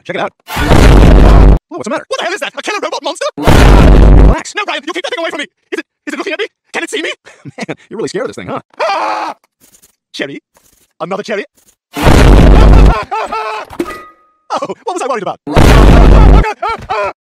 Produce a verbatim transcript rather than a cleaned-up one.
Check it out. Oh, what's the matter? What the hell is that? A killer robot monster? Relax. No, Brian, you keep that thing away from me. Is it, is it looking at me? Can it see me? Man, you're really scared of this thing, huh? Ah! Cherry? Another cherry? Oh, what was I worried about?